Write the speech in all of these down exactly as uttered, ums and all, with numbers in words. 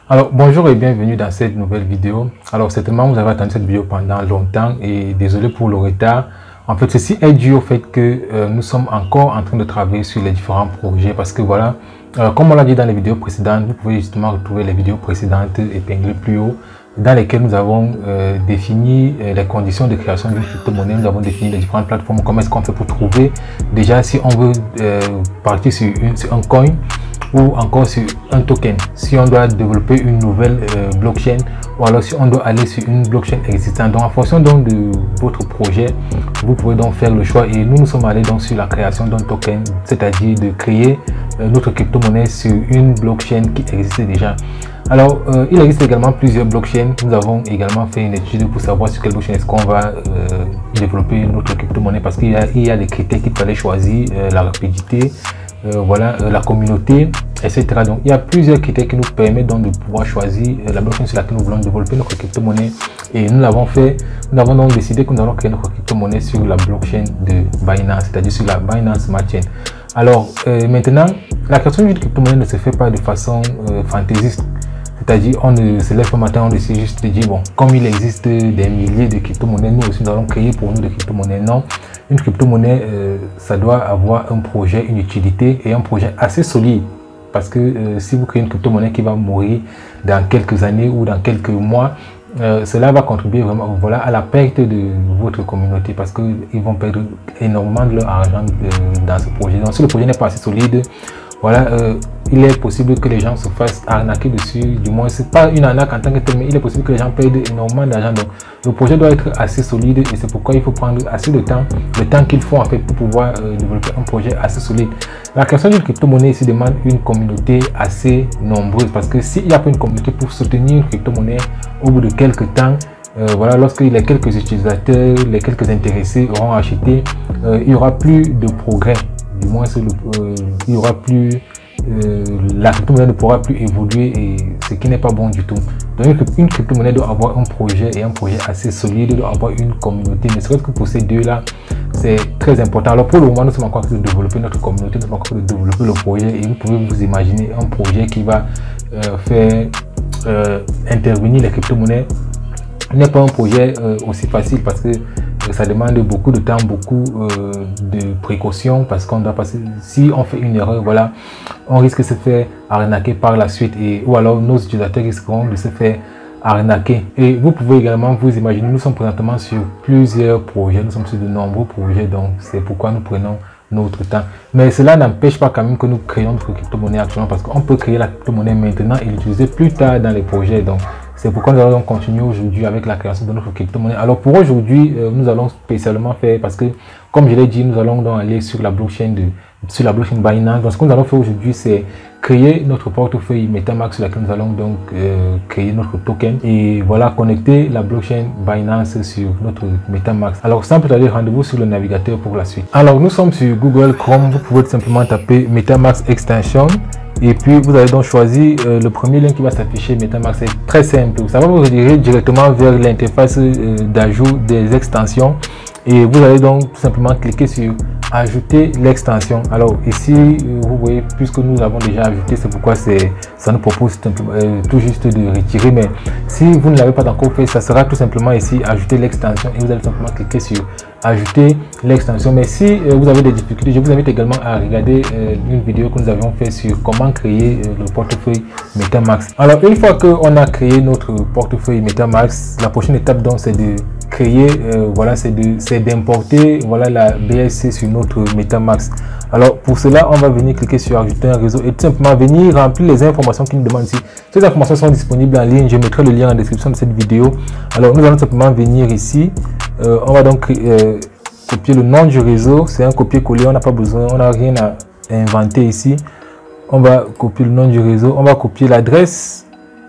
Alors bonjour et bienvenue dans cette nouvelle vidéo. Alors certainement vous avez attendu cette vidéo pendant longtemps et désolé pour le retard. En fait ceci est dû au fait que euh, nous sommes encore en train de travailler sur les différents projets parce que voilà, euh, comme on l'a dit dans les vidéos précédentes, vous pouvez justement retrouver les vidéos précédentes épinglées plus haut dans lesquelles nous avons euh, défini euh, les conditions de création d'une crypto-monnaie. Nous avons défini les différentes plateformes, comment est-ce qu'on fait pour trouver déjà si on veut euh, partir sur, une, sur un coin ou encore sur un token, si on doit développer une nouvelle euh, blockchain ou alors si on doit aller sur une blockchain existante. Donc en fonction donc de votre projet, vous pouvez donc faire le choix et nous nous sommes allés donc sur la création d'un token, c'est-à-dire de créer euh, notre crypto-monnaie sur une blockchain qui existait déjà. Alors euh, il existe également plusieurs blockchains. Nous avons également fait une étude pour savoir sur quelle blockchain est-ce qu'on va euh, développer notre crypto-monnaie, parce qu'il y a, il y a des critères qu'il fallait choisir, euh, la rapidité, Euh, voilà, euh, la communauté, et cetera. Donc il y a plusieurs critères qui nous permettent donc de pouvoir choisir euh, la blockchain sur laquelle nous voulons développer notre crypto-monnaie, et nous l'avons fait. Nous avons donc décidé que nous allons créer notre crypto-monnaie sur la blockchain de Binance, c'est-à-dire sur la Binance Smart Chain. Alors euh, maintenant, la création d'une crypto-monnaie ne se fait pas de façon euh, fantaisiste. C'est-à-dire, on ne se lève un matin, on décide juste de dire, bon, comme il existe des milliers de crypto-monnaies, nous aussi nous allons créer pour nous des crypto-monnaies. Non, une crypto-monnaie, euh, ça doit avoir un projet, une utilité et un projet assez solide. Parce que euh, si vous créez une crypto-monnaie qui va mourir dans quelques années ou dans quelques mois, euh, cela va contribuer vraiment voilà, à la perte de votre communauté, parce qu'ils vont perdre énormément de leur argent de, dans ce projet. Donc si le projet n'est pas assez solide, voilà, euh, il est possible que les gens se fassent arnaquer dessus. Du moins, c'est pas une arnaque en tant que tel, mais il est possible que les gens perdent énormément d'argent. Donc, le projet doit être assez solide et c'est pourquoi il faut prendre assez de temps, le temps qu'il faut en fait pour pouvoir euh, développer un projet assez solide. La création d'une crypto-monnaie ici demande une communauté assez nombreuse, parce que s'il n'y a pas une communauté pour soutenir une crypto-monnaie, au bout de quelques temps, Euh, voilà, lorsque les quelques utilisateurs, les quelques intéressés auront acheté, euh, il n'y aura plus de progrès. Du moins, le, euh, il n'y aura plus, euh, la crypto-monnaie ne pourra plus évoluer, et ce qui n'est pas bon du tout. Donc une crypto-monnaie doit avoir un projet, et un projet assez solide, doit avoir une communauté. Ne serait-ce que pour ces deux-là, c'est très important. Alors pour le moment, nous sommes encore en train de développer notre communauté, nous sommes encore en train de développer le projet, et vous pouvez vous imaginer un projet qui va euh, faire euh, intervenir les crypto-monnaies n'est pas un projet euh, aussi facile, parce que euh, ça demande beaucoup de temps, beaucoup euh, de précautions, parce qu'on doit passer, si on fait une erreur, voilà, on risque de se faire arnaquer par la suite, et ou alors nos utilisateurs risqueront de se faire arnaquer. Et vous pouvez également vous imaginer, nous sommes présentement sur plusieurs projets, nous sommes sur de nombreux projets, donc c'est pourquoi nous prenons notre temps. Mais cela n'empêche pas quand même que nous créons notre crypto-monnaie actuellement, parce qu'on peut créer la crypto-monnaie maintenant et l'utiliser plus tard dans les projets. Donc c'est pourquoi nous allons continuer aujourd'hui avec la création de notre crypto-monnaie. Alors pour aujourd'hui, euh, nous allons spécialement faire, parce que comme je l'ai dit, nous allons donc aller sur la blockchain de sur la blockchain Binance. Donc ce que nous allons faire aujourd'hui, c'est créer notre portefeuille MetaMask sur laquelle nous allons donc euh, créer notre token, et voilà, connecter la blockchain Binance sur notre MetaMask. Alors sans plus tarder, rendez-vous sur le navigateur pour la suite. Alors nous sommes sur Google Chrome, vous pouvez tout simplement taper MetaMask Extension. Et puis vous allez donc choisir euh, le premier lien qui va s'afficher, MetaMask. C'est très simple, ça va vous rediriger directement vers l'interface euh, d'ajout des extensions, et vous allez donc tout simplement cliquer sur ajouter l'extension. Alors ici vous voyez, puisque nous avons déjà ajouté, c'est pourquoi c'est ça nous propose euh, tout juste de retirer. Mais si vous ne l'avez pas encore fait, ça sera tout simplement ici ajouter l'extension, et vous allez simplement cliquer sur ajouter l'extension. Mais si euh, vous avez des difficultés, je vous invite également à regarder euh, une vidéo que nous avions fait sur comment créer euh, le portefeuille MetaMask. Alors une fois qu'on a créé notre portefeuille MetaMask, la prochaine étape donc c'est de créer, euh, voilà, c'est de c'est d'importer voilà la B S C sur notre MetaMask. Alors pour cela, on va venir cliquer sur ajouter un réseau et tout simplement venir remplir les informations qui nous demandent ici. Ces informations sont disponibles en ligne, je mettrai le lien en description de cette vidéo. Alors nous allons simplement venir ici, euh, on va donc euh, copier le nom du réseau, c'est un copier-coller, on n'a pas besoin, on n'a rien à inventer ici. On va copier le nom du réseau, on va copier l'adresse,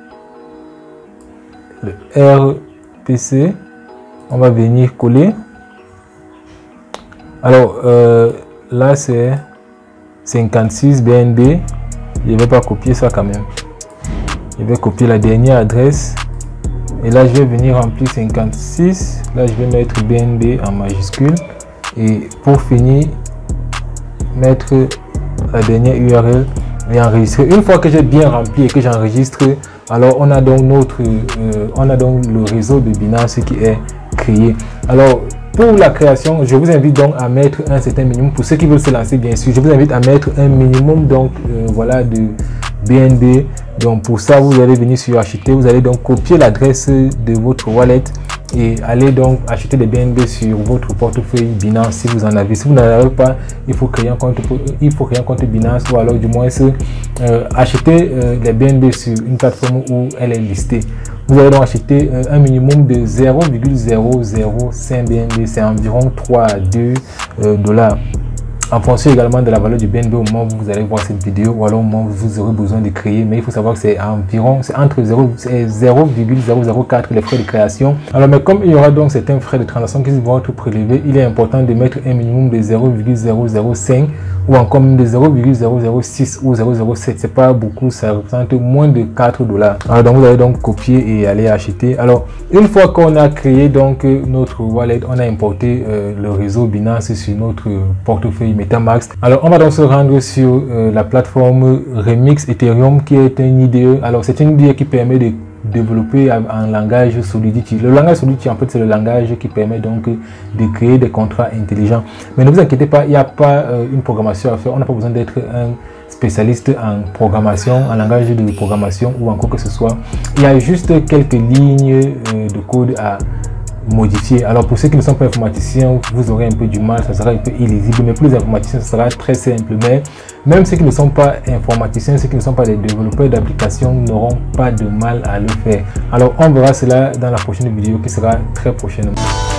le R P C, on va venir coller. Alors euh, là c'est cinquante-six B N B, je ne vais pas copier ça quand même, je vais copier la dernière adresse, et là je vais venir remplir cinquante-six, là je vais mettre B N B en majuscule, et pour finir mettre la dernière U R L et enregistrer. Une fois que j'ai bien rempli et que j'enregistre, Alors on a donc notre, euh, on a donc le réseau de Binance qui est créé. Alors pour la création, je vous invite donc à mettre un certain minimum. Pour ceux qui veulent se lancer, bien sûr, je vous invite à mettre un minimum donc euh, voilà de B N B. Donc pour ça, vous allez venir sur acheter, vous allez donc copier l'adresse de votre wallet et aller donc acheter des B N B sur votre portefeuille Binance si vous en avez. Si vous n'en avez pas, il faut créer un compte, il faut créer un compte Binance ou alors du moins euh, acheter euh, les B N B sur une plateforme où elle est listée. Vous allez donc acheter euh, un minimum de zéro virgule zéro zéro cinq B N B, c'est environ trois à deux euh, dollars. En fonction également de la valeur du B N B au moment où vous allez voir cette vidéo, ou alors au moment où vous aurez besoin de créer, mais il faut savoir que c'est environ, c'est entre zéro virgule zéro zéro quatre les frais de création. Alors mais comme il y aura donc certains frais de transaction qui vont être prélevés, il est important de mettre un minimum de zéro virgule zéro zéro cinq ou encore même de zéro virgule zéro zéro six ou zéro virgule zéro sept. C'est pas beaucoup, ça représente moins de quatre dollars. Alors donc vous allez donc copier et aller acheter. Alors une fois qu'on a créé donc notre wallet, on a importé euh, le réseau Binance sur notre portefeuille MetaMask. Alors on va donc se rendre sur euh, la plateforme Remix Ethereum qui est une I D E. Alors c'est une I D E qui permet de développer en langage Solidity. Le langage Solidity, en fait, c'est le langage qui permet donc de créer des contrats intelligents. Mais ne vous inquiétez pas, il n'y a pas euh, une programmation à faire. On n'a pas besoin d'être un spécialiste en programmation, en langage de programmation ou encore que ce soit. Il y a juste quelques lignes euh, de code à modifier. Alors pour ceux qui ne sont pas informaticiens, vous aurez un peu du mal, ça sera un peu illisible, mais pour les informaticiens, ça sera très simple. Mais même ceux qui ne sont pas informaticiens, ceux qui ne sont pas des développeurs d'applications n'auront pas de mal à le faire. Alors on verra cela dans la prochaine vidéo qui sera très prochainement.